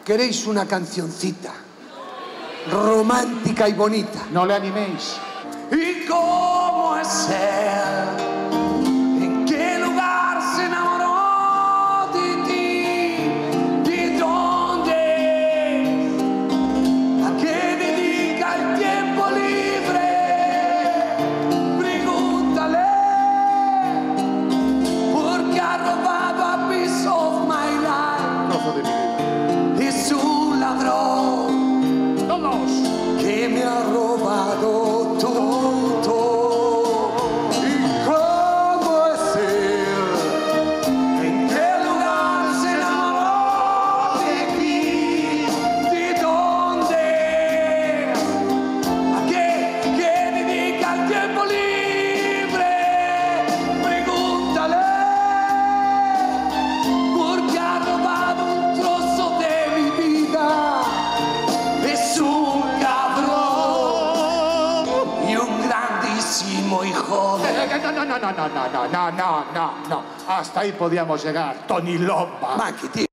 queréis una cancioncita romántica y bonita. No le animéis. ¿Y cómo es él? ¿En qué lugar se enamoró de ti? ¿De dónde? ¿A qué dedica el tiempo libre? Pregúntale, porque ha robado a piece of my life. Trozo de mi vida. Es un ladrón. ¡Todos! Que me ha robado todo. ¿Y cómo es él? ¿En qué lugar se enamoró de ti? ¿De dónde? ¿A qué dedica el tiempo libre? Pregúntale, porque ha robado un trozo de mi vida. Es un y un grandísimo hijo de... No. Hasta ahí podíamos llegar, Tony Lomba. Maki, tío.